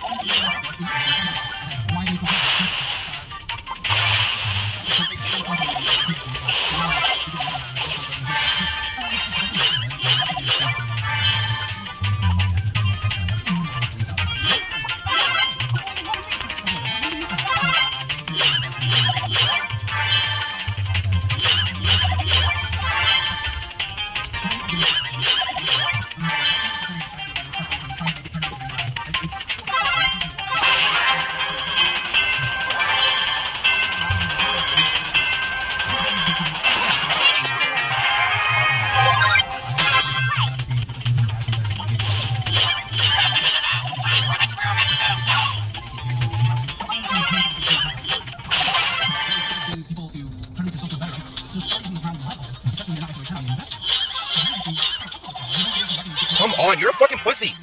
Come on, you're a fucking pussy.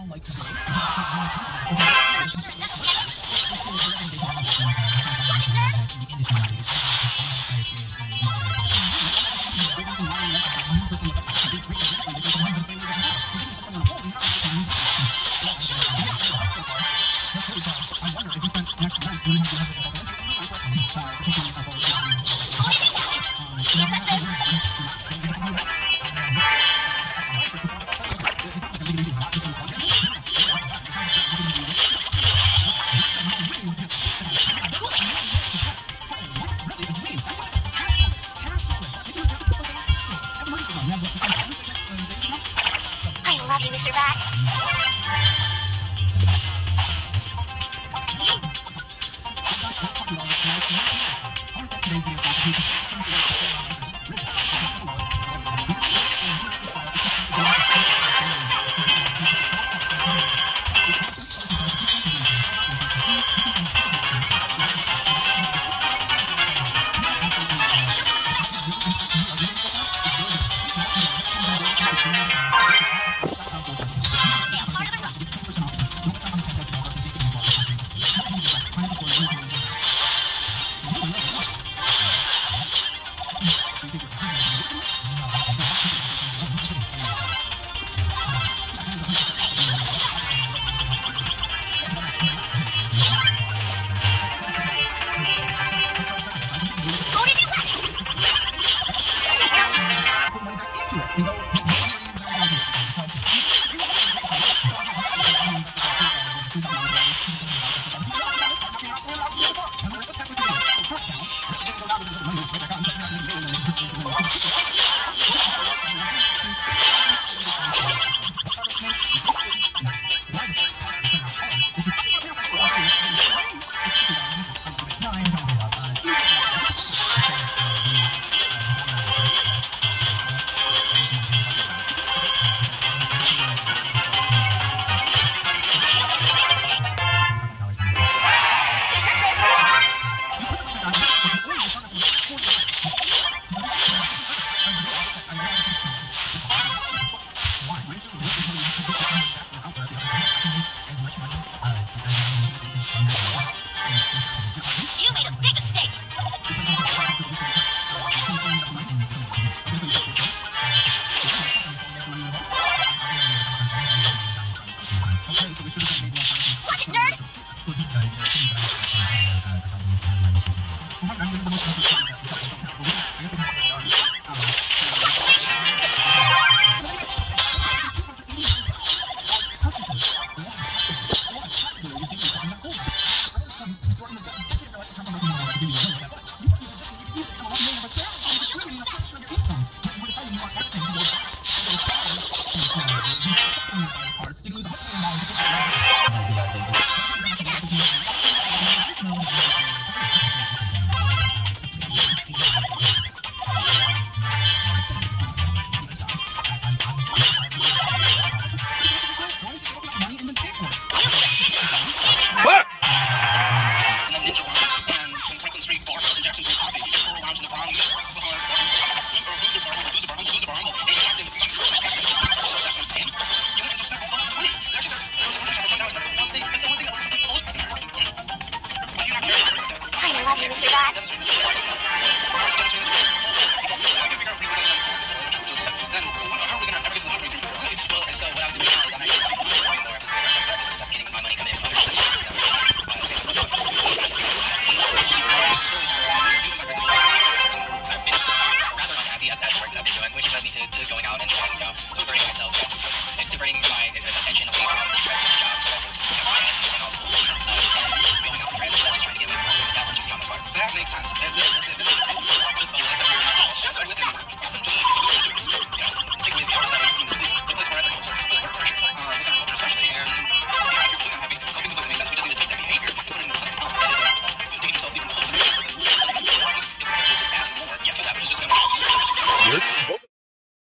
I love you, Mr. Bat. You made a big mistake. Watch it, nerd! Hard to lose $100 million. diverting my attention away from the stress of the job, stress of debt, and all this bullshit, and going out with friends instead of just trying to get away from home. That's what you see on this part. That makes sense.